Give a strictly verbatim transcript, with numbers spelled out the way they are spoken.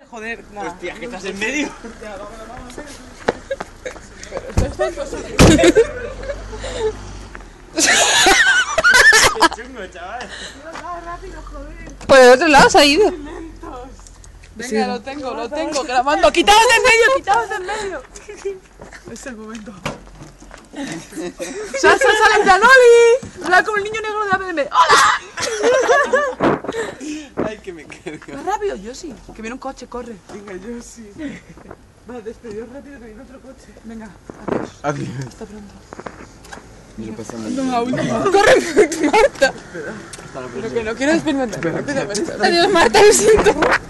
joder, nada. Hostia, que estás en medio. Ya, vamos, vamos, vamos. Qué chungo, chaval. No, rápido, joder. Por el otro lado se ha ido. Lentos. Venga, Sí. lo tengo, lo tengo, grabando. ¡Quitaos de en medio, quitaos de en medio! Es el momento. ¡Sal, sal, sal! ¡En plan, Oli! Habla como el niño negro de A B M. ¡Hola! Ay, que me cargo. Más rápido, yo sí. Que viene un coche, corre. Venga, yo sí. Va, despedidos rápido que viene otro coche. Venga, adiós. Adiós. Hasta pronto. No pasa nada. No, última. ¡Corre, Marta! Hasta la Pero que no quiero despedirme. Rápido, Adiós, Marta, lo siento.